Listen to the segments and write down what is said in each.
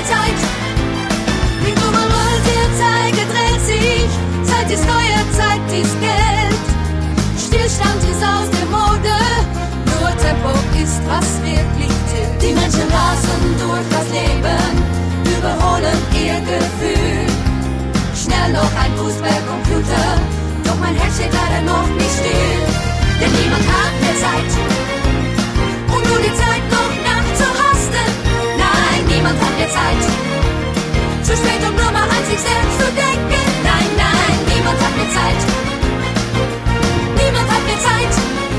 Zeit. Blinkt überall, der Zeiger dreht sich. Zeit ist Feuer, Zeit ist Geld. Stillstand ist aus der Mode. Nur Tempo ist, was wirklich zählt. Die Menschen rasen durch das Leben, überholen ihr Gefühl. Schnell noch ein Boost per Computer, doch mein Herz steht leider noch nicht still. Denn niemand hat mehr Zeit, um nur die Zeit noch nachzuhasten. Nein, niemand hat mehr Zeit, zu spät um nur mal an sich selbst zu denken. Nein, nein, niemand hat mehr Zeit, niemand hat mehr Zeit.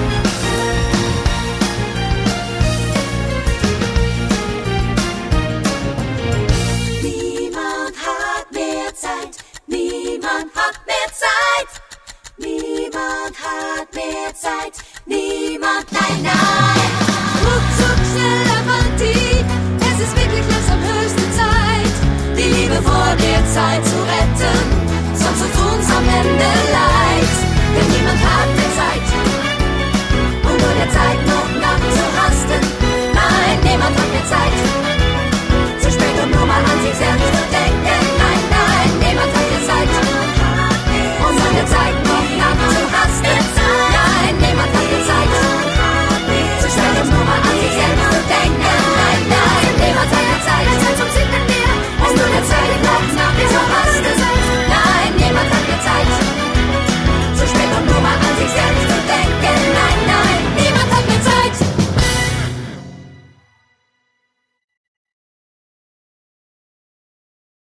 Niemand hat mehr Zeit, niemand hat mehr Zeit. Niemand hat mehr Zeit, niemand, nein, nein. Ruckzuck, schnell Avanti, es ist wirklich langsam höchste Zeit, die Liebe vor der Zeit zu retten, sonst wird uns am Ende